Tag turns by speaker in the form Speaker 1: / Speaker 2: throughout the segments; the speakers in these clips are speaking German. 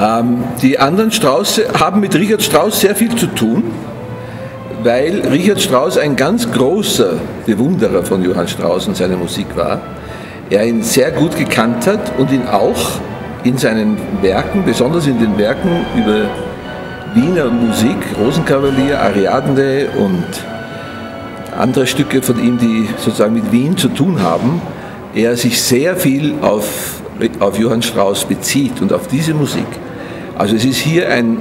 Speaker 1: Die anderen Strauße haben mit Richard Strauss sehr viel zu tun, weil Richard Strauss ein ganz großer Bewunderer von Johann Strauss und seiner Musik war. Er ihn sehr gut gekannt hat und ihn auch in seinen Werken, besonders in den Werken über Wiener Musik, Rosenkavalier, Ariadne und andere Stücke von ihm, die sozusagen mit Wien zu tun haben, er sich sehr viel auf Johann Strauss bezieht und auf diese Musik. Also es ist hier ein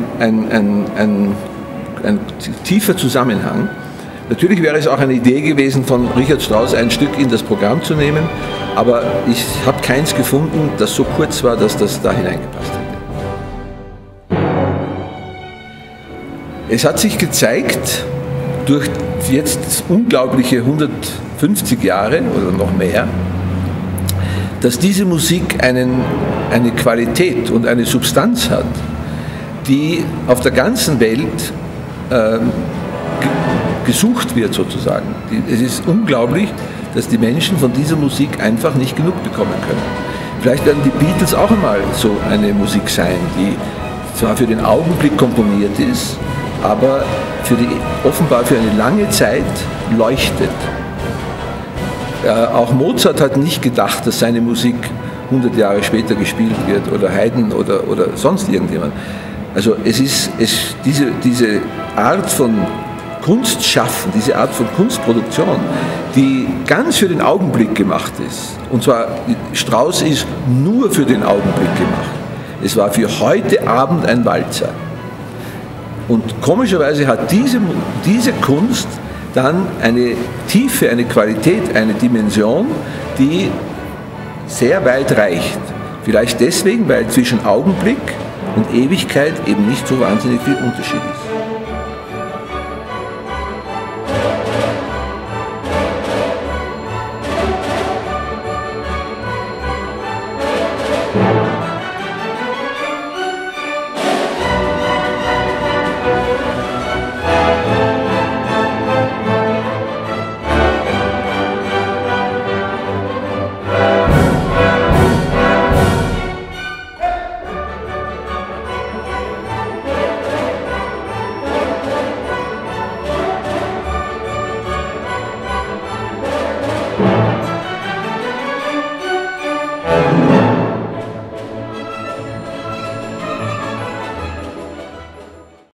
Speaker 1: tiefer Zusammenhang. Natürlich wäre es auch eine Idee gewesen, von Richard Strauss ein Stück in das Programm zu nehmen, aber ich habe keins gefunden, das so kurz war, dass das da hineingepasst hätte. Es hat sich gezeigt, durch jetzt unglaubliche 150 Jahre oder noch mehr, dass diese Musik eine Qualität und eine Substanz hat, die auf der ganzen Welt gesucht wird sozusagen. Es ist unglaublich, dass die Menschen von dieser Musik einfach nicht genug bekommen können. Vielleicht werden die Beatles auch einmal so eine Musik sein, die zwar für den Augenblick komponiert ist, aber offenbar für eine lange Zeit leuchtet. Auch Mozart hat nicht gedacht, dass seine Musik 100 Jahre später gespielt wird, oder Haydn oder sonst irgendjemand. Also diese Art von Kunstschaffen, diese Art von Kunstproduktion, die ganz für den Augenblick gemacht ist. Und zwar, Strauss ist nur für den Augenblick gemacht. Es war für heute Abend ein Walzer. Und komischerweise hat diese Kunst dann eine Tiefe, eine Qualität, eine Dimension, die sehr weit reicht. Vielleicht deswegen, weil zwischen Augenblick und Ewigkeit eben nicht so wahnsinnig viel Unterschied ist.